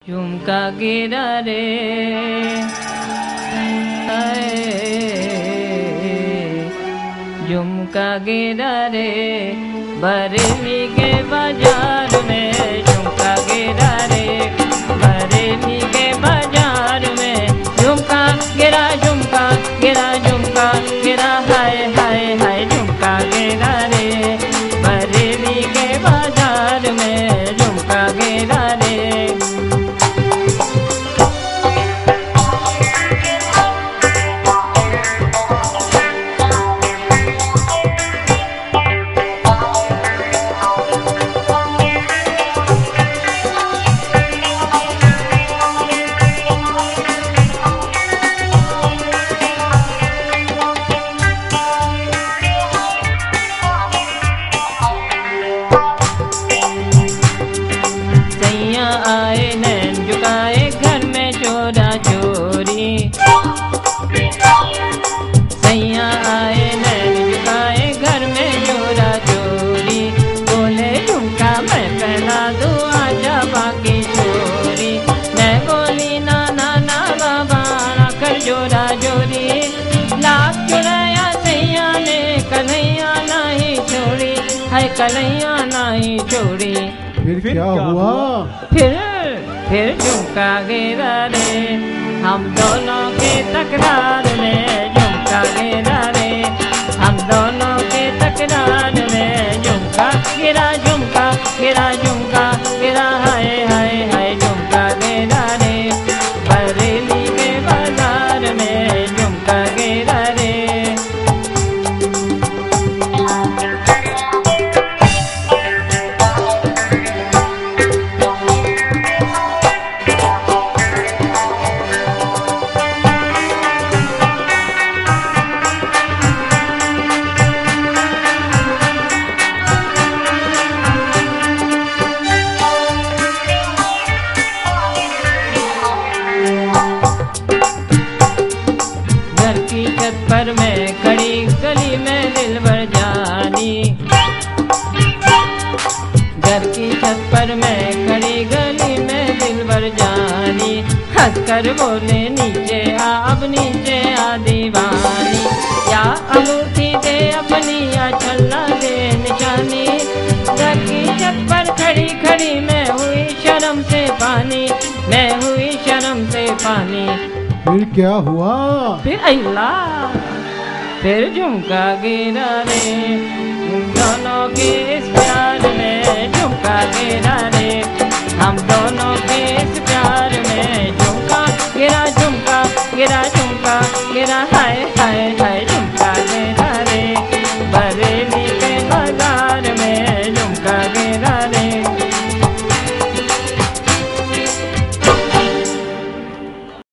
झुमका गिरा रे झुमका गिरा रे बरेली के बाजार में। झुमका गिरा रे बरेली के बाजार में। झुमका गिरा झुमका गिरा झुमका गिरा हाय हाय हाय। झुमका गिरा रे बरेली के बाजार में। झुमका गिरा रे आए नैन झुकाए घर में चोरा चोरी। सैया आए नैन झुकाए घर में चोरा चोरी। बोले झुमका मैं पहना दूँ आजा बाकी चोरी। मैं बोली ना ना ना बाबा कर जोरा जोरी। लाख चुराया सैया ने कन्हैया नहीं छोड़ी। है कन्हैया नहीं छोड़ी। फिर क्या हुआ? फिर झुमका गिरा रे हम दोनों के तकरार में। झुमका गिरा रे हम दोनों के तकरार में। झुमका गिरा झुमका गिरा झुमका गिरा हाय हाय हाय। झुमका गिरा रे बरेली के बाजार में। झुमका गिरा रे छत पर मैं खड़ी गली में दिलबर जानी। घर की छत पर मैं खड़ी गली में दिलबर जानी। हंस कर बोले नीचे आ अब नीचे आ दीवानी। या अंगूठी दे अपनी या छल्ला दे निशानी। घर की छत पर खड़ी खड़ी मैं हुई शर्म से पानी। मैं हुई शर्म से पानी। फिर क्या हुआ? फिर झुमका गिरा रे दोनों के इस प्यार में। झुमका गिरा रे हम दोनों के इस प्यार में। झुमका गिरा झुमका गिरा झुमका गिरा हाय हाय।